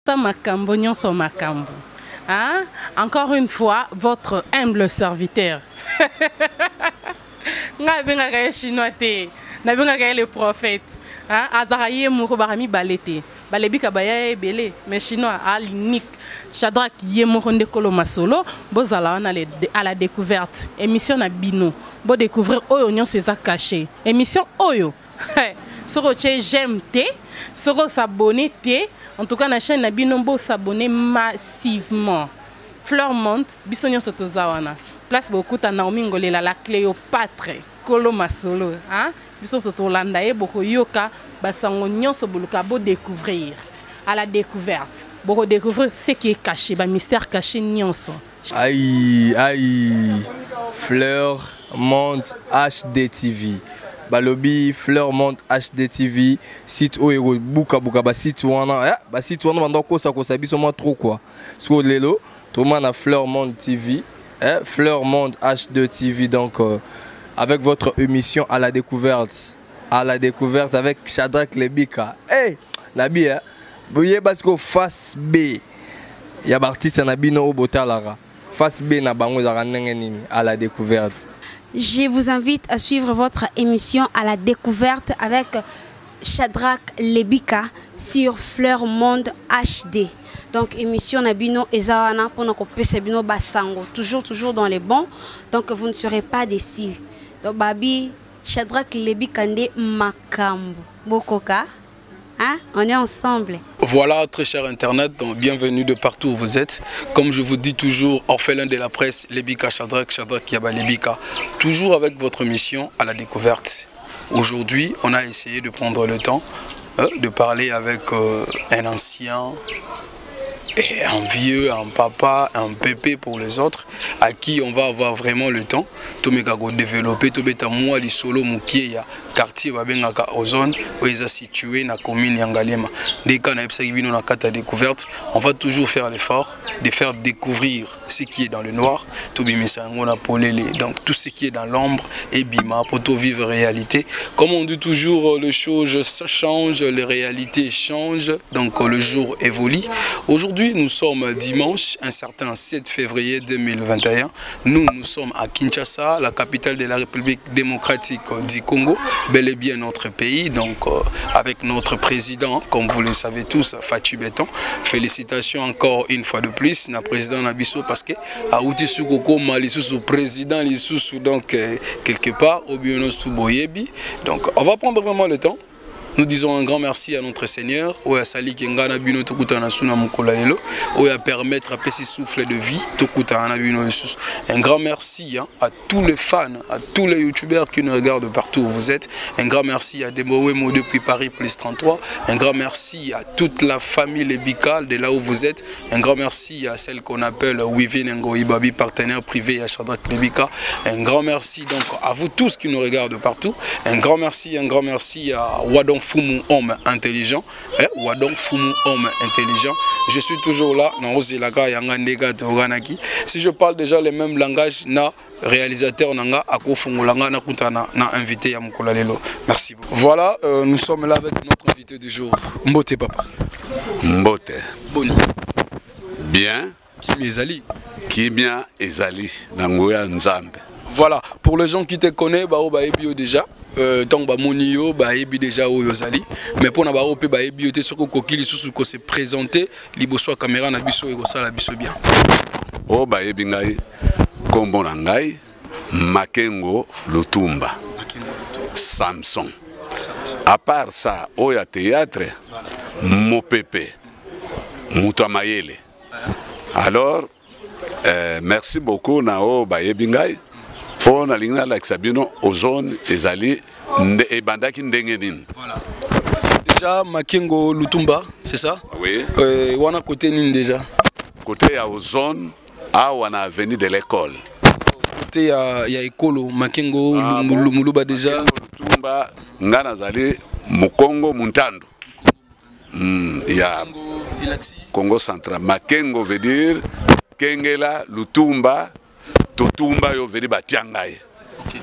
Ata makambo nyonso makambo. Hein? Encore une fois, votre humble serviteur. Nga benga kaya chinois te. Na benga kaya le prophète. Hein? Azaraye mouro barami balete. Balebika baya belé. Mais chinois à l'unique. Shadrach Yemoro Ndekolo Masolo. Bozala on à la découverte. Émission na bino. Bo découvrir oyo nyonso eza caché. Émission oyo. Soro che j'aime te. Soro s'abonner te. En tout cas, la chaîne a bien s'abonner massivement. Fleur monte, bisogno soto zawana. Place beaucoup à Naomi Ngolela, la Cléopâtre, Kolo Masolo. Hein? Bisogno soto landae, boko yoka, basango nyonso boluka, beau découvrir. À la découverte. Boko découvrir ce qui est caché, ba mystère caché nyonso. Aïe, aïe. Fleur monte HDTV. Balobi Fleur Monte HDTV site oyo buka ba site wana ba site wana banda kosa biso moi trop quoi so lelo to na Fleur Monte TV Fleur Monte H2TV donc avec votre émission à la découverte avec Shadrach Lebika nabi boye parce que face B ya artiste na bino o botalara face B na bango za ndenge nini à la découverte. Je vous invite à suivre votre émission à la découverte avec Shadrach Lebika sur Fleur Monde HD. Donc émission Nabino Ezawana pour nos Sabino Basango. Toujours dans les bons. Donc vous ne serez pas déçus. Donc Babi Shadrach Lebika Nde Makambu. Bokoka. Hein? On est ensemble. Voilà, très cher Internet, donc bienvenue de partout où vous êtes. Comme je vous dis toujours, orphelin de la presse, Lebika Shadrach Yaba Lebika. Toujours avec votre mission à la découverte. Aujourd'hui, on a essayé de prendre le temps de parler avec un ancien, et un vieux, un papa, un pépé pour les autres, à qui on va avoir vraiment le temps de développer, de solo mukia quartier babengaka ozone où ils sont situés dans la commune Yangalema. Dès qu'on a une carte à découverte, on va toujours faire l'effort de faire découvrir ce qui est dans le noir, donc tout ce qui est dans l'ombre et bima pour tout vivre réalité. Comme on dit toujours, les choses changent, les réalités changent, donc le jour évolue. Aujourd'hui, nous sommes dimanche, un certain 7 février 2021. Nous sommes à Kinshasa, la capitale de la République démocratique du Congo. Bel et bien notre pays, donc avec notre président, comme vous le savez tous, Fatou Béton. Félicitations encore une fois de plus, na président Nabiso, parce que à Outi Soukoko, Malisou, président Lissou, donc quelque part, au Bionos Touboyebi. Donc on va prendre vraiment le temps. Nous disons un grand merci à notre Seigneur, à Sali Kengana Bino Tokutana Suna Mukolalelo, à permettre à petit souffle de vie Tokutana Bino Jesus. Un grand merci à tous les fans, à tous les youtubeurs qui nous regardent partout où vous êtes. Un grand merci à Deboemo depuis Paris plus 33. Un grand merci à toute la famille Lebika de là où vous êtes. Un grand merci à celle qu'on appelle Wivin Ngoïbabi, partenaire privé à Shadrach Lebika. Un grand merci donc à vous tous qui nous regardent partout. Un grand merci à Wadon Fumu homme intelligent, Wadon Fumu homme intelligent. Je suis toujours là, si je parle déjà les mêmes langages, na réalisateur nanga akofungulanga na kutana na invité ya mukula lelo. Merci beaucoup. Voilà, nous sommes là avec notre invité du jour. Mbote papa. Mbote. Boni. Bien. Kimi ezali. Kimia ezali nangoya nzambe. Voilà, pour les gens qui te connaissent, bah ebio déjà. Donc ba monio ba ebi déjà oyo zali mais pour na ba opé ba ebi te soko kokili susu ko se présenter liboso caméra na biso e ko sala biso bien. O ba ebi ngai kombo na ngai Makengo Lutumba. Samson. À part ça, oya théâtre Mopepe Mutamayele. Alors merci beaucoup na o ba ebi ngai. On a l'ingénieur Sabino ozone ezali et bandaki ndengenin. Voilà. Déjà Makengo Lutumba, c'est ça? Oui. Wana côté nin déjà. Côté à ozone, à wana avenue de l'école. Côté ya ekolo Makengo Lumuluba déjà. Lutumba ngana zali Mukongo Muntando. Ya Congo central. Makengo veut dire Kengela Lutumba. Totumba yo veut dire batiangai. OK.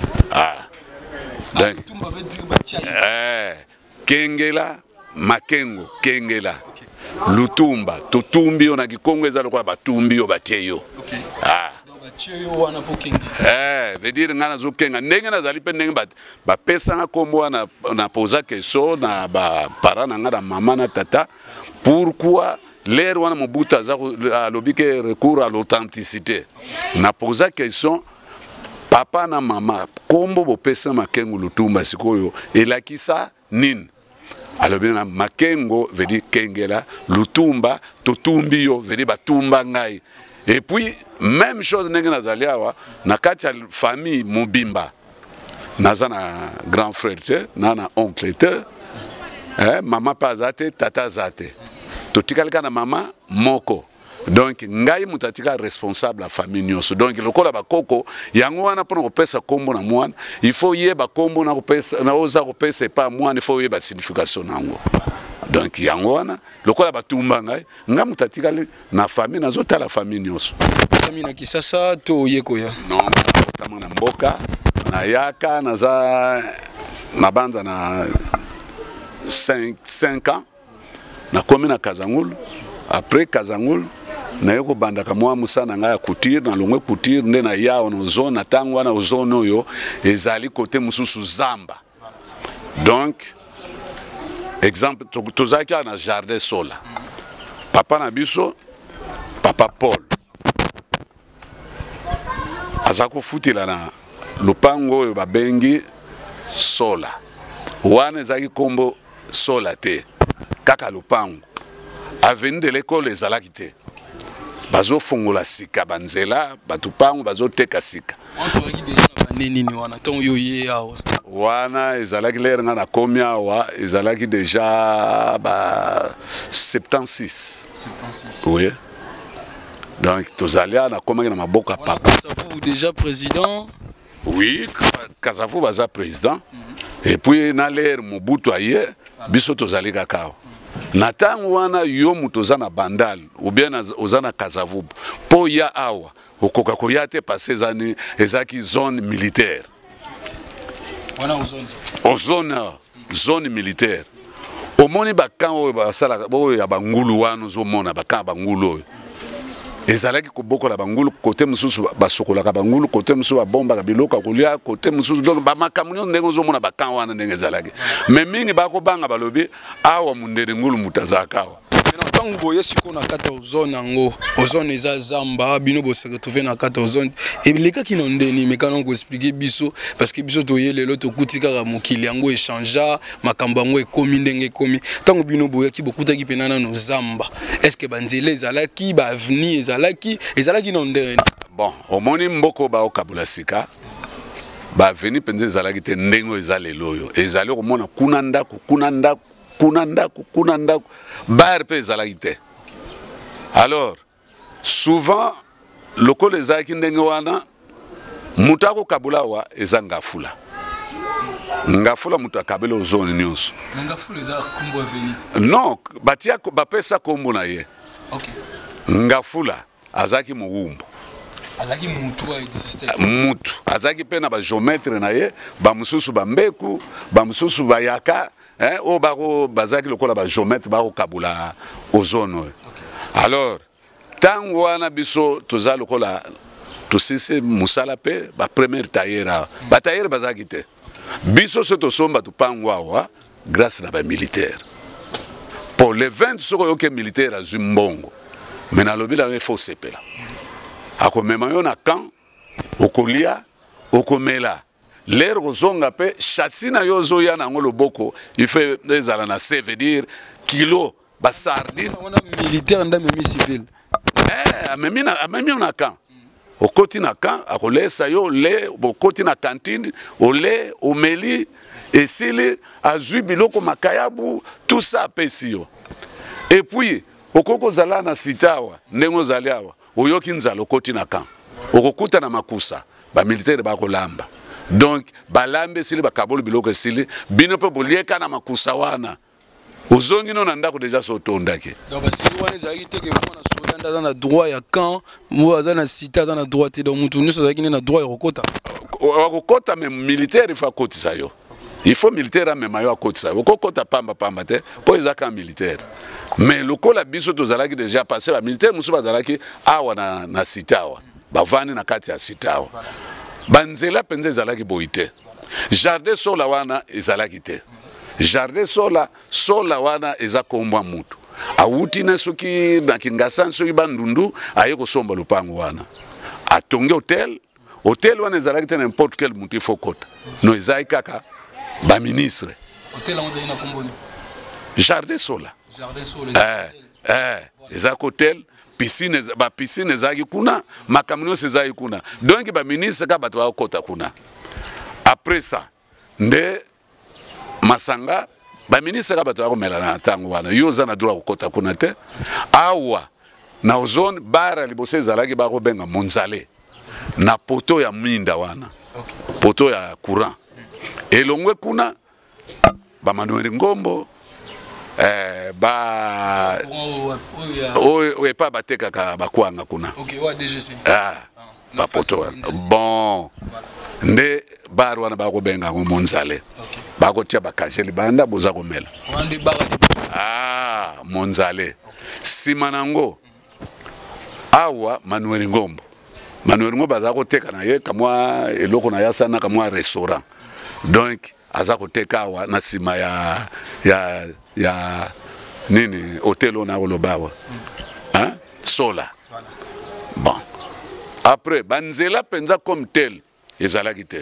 Lutumba veut dire batiangai. Kengela Makengo Kengela. OK. lutumba totumbi yo na Kikongo eza lokola batumbi yo batie yo. Okay. Ah. Donc batie yo wana po kenga. Veut dire ngana zo kenga ndenge nazali pe ndenge ba pesa nga kombo na posa question na ba parents na nga na mama na tata pourquoi l'air wana Mobutu a lobi ke recours à l'authenticité. Na posa question papa na mama kombo bo pesa makengo lutumba sikoyo elakisa nini. Alors bien makengo veut dire kengela lutumba totumbi yo veut dire batumba ngai. Et puis même chose ndenge nazaliawa na kati ya famille mobimba naza na grand frère te na oncle te mama pa zate tata zate totikalika na mama moko. Donc ngai mutatika responsable la famille nyonso. Donc lokola bakoko yango wana pona kopesa kombo na mwana il faut yeba kombo na kopesa na oza kopesa pa mwana il faut yeba signification nango. Donc yango wana lokola batumba ngai nga mutatika na famille nazota la famille nyonso. Famille na Kisasa to yekoya. Non, kama na mboka na yaka naza na banza na 5 ans na komi na Kazangul. Après Kazangul na yoko bandaka mwa musana nga ya couture na longwe couture nde na yao no zone na tango na zone oyo ezali côté mususu zamba. Donc exemple tozaki na jardin sola. Papa na biso papa Paul azako futila na lupango oyo babengi sola. Wana ezaki kombo sola te kaka lupango. Avenue de l'école ezalaki te. Bazo fongola sika banzela batupango bazo teka sika. Anto waki deja baneni ni wana ton yo ye awa. Wana ezalaki l'air nga na komi awa ezalaki déjà ba 76. 76. Oui. Donc tozalia na komaki na maboka papa. Kasavu déjà président. Oui, Kasavu baza président. Et puis na l'air Mobutu aye biso tozali kakao. Natango wana yo mutoza na bandal ou bien ozana Kasavu po ya awa okoka koyate passer zani ezaki zone militaire. Wana zone militaire. Omoni bakango basala bo ya bangulu wana zo mona bakanga bangulu. Ezalaki koboko la bangulu côté mususu basokola ka bangulu côté mususu babomba ka biloka kolia côté mususu donc ba makamunyo ndenge zo mona bakan wana ndenge ezalaki mais mingi bako banga balobi awa mundere ngulu mutazakawa ntango boye siko na kata ozone nango ozone eza zamba bino bo se retrouver na kata ozone et lekaki no ndeni mekano ko expliquer biso parce que biso toye lelo to kutika ka mokili yango échanger makambo yango ekomi ndenge ekomi ntango bino boye ki bokutaki penana no zamba est-ce que banzele ezalaki ba avenir ezalaki no ndeni bon omoni mboko ba okabula sika ba avenir penze ezalaki te ndengo ezalelo yo ezali komona kuna ndaku bar pe ezalaki te. Alors souvent loko ezalaki ndenge wana mutako kabula wa ezangafula ngafula mutu akabela ozone nyonso ngafula eza kombo avenite non batia bapesa kombo na ye. Okay. Ngafula azaki muwumbu azaki mutu a existé mutu azaki pe na ba géomètre na ye ba mususu ba mbeku ba mususu ba yaka o bako bazaki lokola ba géomètre bako kabula ozone. Okay. Alors tango wana biso toza lokola tosise musala pe ba première tailleur ba tailleur bazaki te biso se to somba to pangwa grâce na ba militaire pour les 20 soko yoke militaire a zimbongo mais na lobila il faut sepela akomema yo na camp okolia okomela l'air ozonga pe chassina yo zoya na ngolo boko il fait ezala na se veut dire kilo ba sardine on a militaire ndame mi civil amemi na camp okoti na camp akolesa yo le bokoti na cantine ole omeli esili azui biloko makayabu tout ça pesi yo et puis okoko zala na sitawa ndengo zaliawa oyoki nzalo okoti na camp okokuta na makusa ba militaire bakolamba donc balambe esili bakabolo biloko esili bino pe bolieka na makusa wana ozongi no na ndako déjà sotondaki donc parce que wana ezaki te ke mona soldat dans na droit ya camp mo za na cité dans na droit te donc mutu nyonso ezaki na droit ya kokota okokota mais militaire il faut kotisa yo il faut militaire même mayo akotisa okokota pamba te po ezaka militaire mais lokola biso tozalaki déjà passé ba militaire musu bazalaki awa na sitawa bavani na kati ya sitawa banzela penze ezalaki boite jardin sola wana ezalaki te jardin sola wana eza kombwa mutu awuti na soki na Kingasani soki bandundu aye kosomba lupango wana atongi hotel wana ezalaki te n'importe quel mutu ifokota no ezai kaka ba ministre hotel on na komboni jardin sola ezaki hotel piscine ezaki kuna makambo nyonso ezaki kuna donc ba ministre ka bato bakota kuna après ça nde masanga ba ministre ka bato bakomela na ntango wana yo oza na droit kokota kuna te awa na zone bara liboso ezalaki bakobenga monzale na poto ya minda wana poto ya courant elongwe kuna ba Manuel Ngombo ba oye pa batekaka bakwanga kuna ba poto bon nde bar wana bakobenga monzale bakotia bakasheli banda boza komela monzale simanango awa Manuel Ngombo baza koteka na ye kamwa eloko na yasana kamwa restaurant donc aza koteka awa na sima ya nini hotel on a olobawa hein sola bon après banzela penza comme tel ezalaki te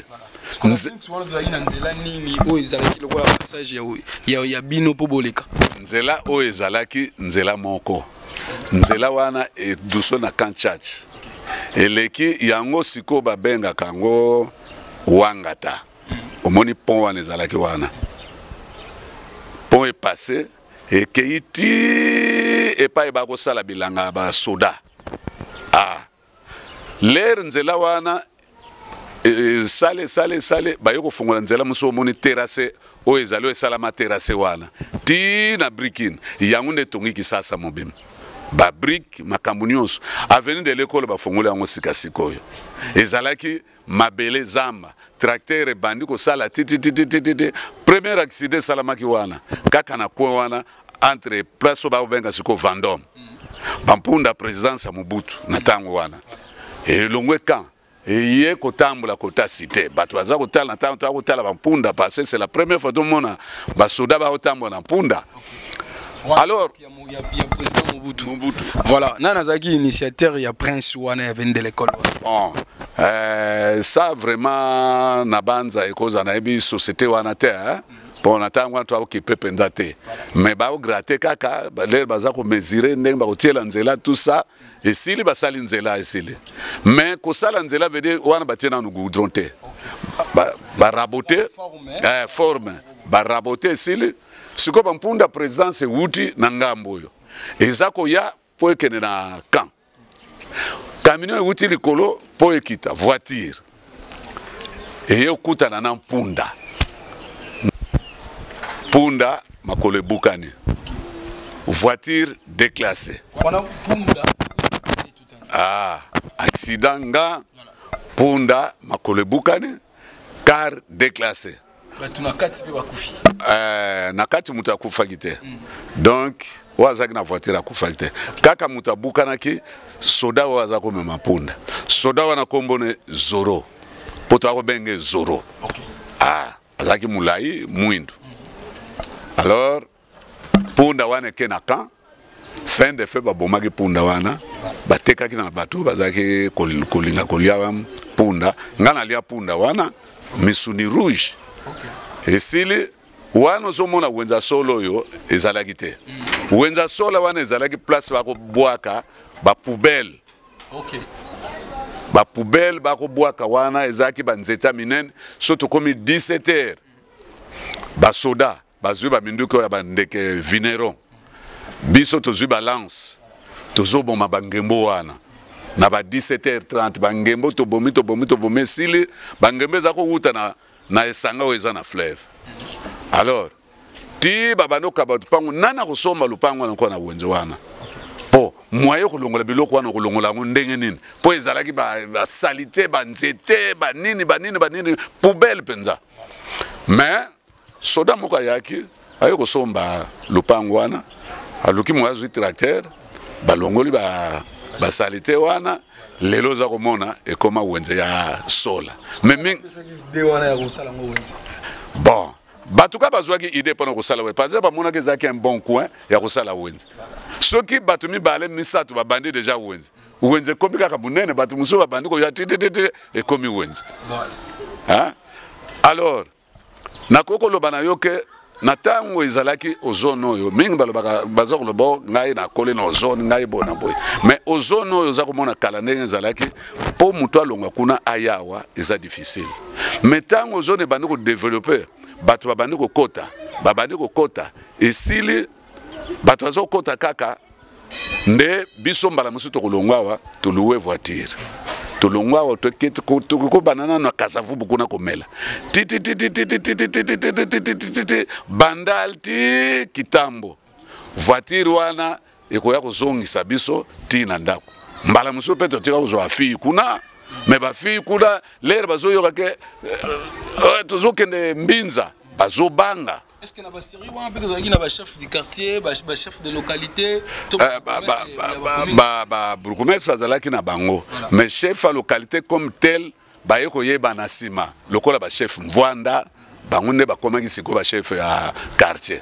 ya bino po boleka nzela o ezalaki nzela moko nzela wana e duso na Camp Church eleki yango siko babenga kango Wangata omoni pont wana ezalaki wana pont est passé et keiti et pas bako sala bilanga ba soda l'air nzela wana sale bayoko fungola nzela muso moni terrasse o ezalo esalama terrasse wana ti na brikin yango nde tongiki sasa mobim ba brick makambo nyonso avenue de l'école ba fungola yango sikasikoyo ezalaki mabele zamba tracteur bandi ko sala titi premier accident salamaki wana kaka na kwa wana entre place ba benga siko Vendôme bampunda présidence ya Mobutu na tango wana elongwe kan eye kotambula kota cité bato baza kotala na tango kotala bampunda parce que c'est la première fois tout le monde ba soda ba otambo na mpunda. Alors, il y a président Mobutu. Voilà, Nanazaki initiateur, il y a Prince Wane venu de l'école. Bon, ça vraiment nabanza cause na ebi société wana te hein. Bon, natangwa to occupé pendate. Mais ba o gratter kaka, ba le baza ko mesurer ndenge ba kotiela nzela tout ça et sili ba sali nzela esili. Mais ko sala nzela veut dire wana batina no goudron te. Ba raboter forme, ba raboter sili siko bampunda présidence wuti na ngambo yo ezako ya po ekene na camp camion wuti likolo po ekita voiture eye okutana na mpunda makolo ebukani voiture déclassée accident nga punda makolo ebukani car déclassé nakati mutu akufaki te donc wazaki na voiture akufaki te kaka mutu abukanaki soda waza komema punda soda wana kombone Zoro poto akobenge Zoro azaki mulai mwindu alors punda wana ke na camp fin de fait babomaki punda wana batekaki na bato bazaki kolinga kolia punda ngana lia punda wana misuni rouge. Esili wana zomona wenza solo yo ezalaki te. Wenza solo wana ezalaki place bako boaka ba poubelle. Ba poubelle bako boaka wana ezaki banzeta minene soto komi 17h. Ba soda bazui ba minduko ya bandeke vineron. Biso tozui ba lance. Tozoboma bangembo wana. Na ba 17h30 bangembo tobomi sili bangembe zako wuta na esanga weza na fleuve. Alors ti babano kabatu pango nana kusoma lupango na kona wenzo wana po mwaye kulongola biloko wana kulongola ndenge nini po ezalaki ba salite ba nzete ba nini poubelle penza mais soda moka yaki ayo kusomba lupango wana aluki mwazu tracteur balongoli basalite wana lelo za komona ekoma wenze ya sola mais bon batuka bazwaki idée pendant kosala wenze parce que bamonaki ezalaki un bon coin ya kosala wenze soki bato mibale misato babandi déjà wenze wenze ekomi kaka monene bato mosusu babandi koya titititi ekomi wenze alors nakoki koloba na yo ke na ntango ezalaki ozone oyo mingi balobaka baza koloba ngai nakoli na ozone ngai bona boye mais ozone oyo oza komona kala ndenge ezalaki mpo moto alonga kuna ayawa eza difficile mais ntango ozone ebandi kodevelope bato babandi kokota esili bato bazokota kaka nde biso mbala mosusu tokolongwa awa toluwe voiture tolongwa awa toko banana na kasavubu kuna komela bandal ti kitambo voiture wana ekoya kozongisa biso ti na ndako mbala mosusu mpe totika kozwa fille kuna me bafille kuna lere bazoyoka ke tozokende mbinza bazobanga. Est-ce que la série ou un peu de chef du quartier, chef de localité, Bourgmestre bazalaki na bango, mais chef à localité comme tel, bayeko yeba na sima, lokola ba chef Mvwanda, bangonde ba komaki siko ba chef ya quartier.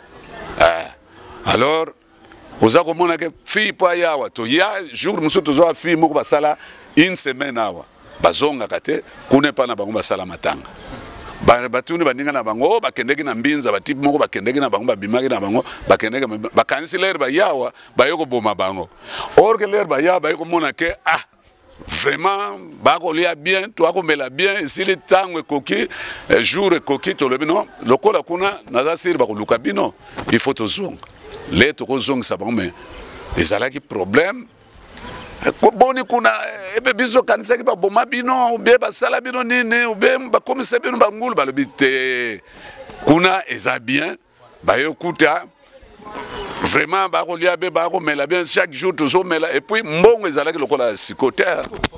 Alors oza komona ke fille pa yawa to ya jour muso tozo fille moko basala une semaine awa bazonga kate kune pa na bango basala matanga. Batuni bandinga na bango bakendeki na mbinza batipe moko bakendeki na bango babimaki na bango bakendeki bakanisi lere bayawa bayoko boma bango or que lere bayawa bayoko mona ke vraiment bakolia bien twakomela bien esili ntango ekoki jour ekoki tolobi no lokola kuna naza siri bakoluka bino il faut tozonga le tokozongisa bango me ezalaki problème boni kuna ebe biso kanisa ki ba boma bino ube basala bino nini ube bakomise bino bangulu balobi te kuna eza bien bayokuta vraiment bakolia be bakomela bien chaque jour tozomela et puis mbongo ezalaki lokola sikoter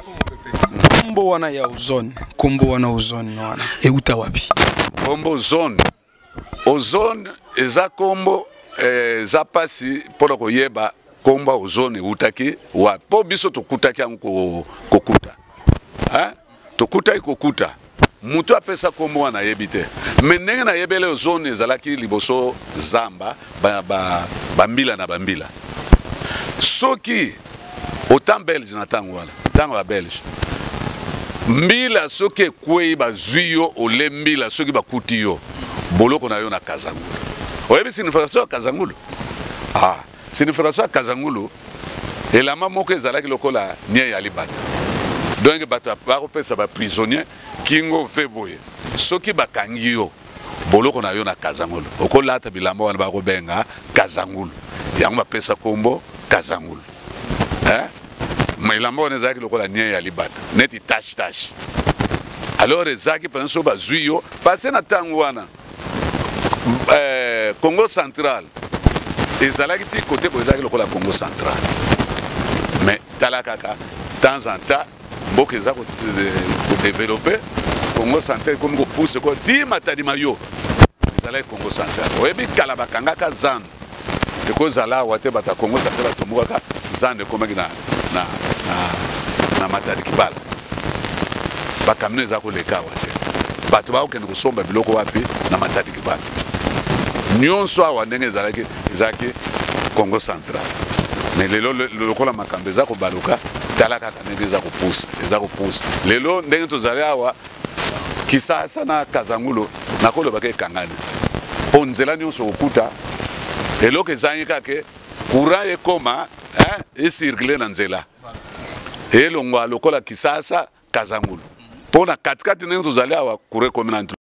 kombo wana ya ozone wana euta wapi kombo ozone eza kombo eza pasi pona koyeba komba ozone utaki wa po biso tokutaki yango kokuta tokutaki kokuta mutu apesa kombo wana yebite mais ndenge na yebele ozone ezalaki liboso zamba bambila na bambila soki autant belge na tango wana tango ba belge mbila soki ekwei bazwi yo olembila soki bakuti yo boloko na yo na kazangulu oyebi signification ya kazangulu signification ya kazangulu elama moko ezalaki lokola nie ya libata donc bato bakopesa baprisonnier kingo veboye soki bakangi yo boloko na yo na kazangulu okolata bilamba wana bakobenga kazangulu yango bapesa kombo kazangulu elamba wana ezalaki lokola nie ya libata neti tache alors ezalaki mpena so bazwi yo pase na ntango wana Congo central ezalaki ti côté ko ezalaki lokola Congo central mais tala kaka temps en temps mboka eza ko développer Congo central comme ko pousse ko ti matadi mayo ezalaki Congo central oyebi kala bakangaka zande eko zala wate bata Congo central tomboka zande komaki na matadi kibala bakamne eza ko leka wate bato bakokende kosomba biloko wapi na matadi kibala nyonso awa ndenge ezalaki Congo central mais lelo lokola makambo eza kobaluka tala kaka ndenge eza kopusa lelo ndenge tozali awa Kisasa na Kazangulu nakolobaka ekangani mpo nzela nyonso kokuta eloko ezangi kake courant ekoma esirkule na nzela elongwa lokola Kisasa Kazangulu mpo na katikati ndenge tozali awa courant ekomi na